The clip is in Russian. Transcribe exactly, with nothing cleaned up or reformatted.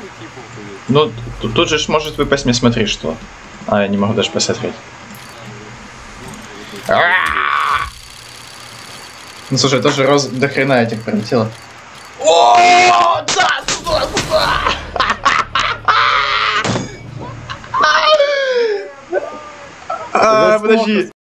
Ну, тут, тут же ж может выпасть, мне смотри, что. А, я не могу даже посмотреть. Ну, слушай, тоже роз до хрена этих прилетело. О, да, туда, туда! А, подожди.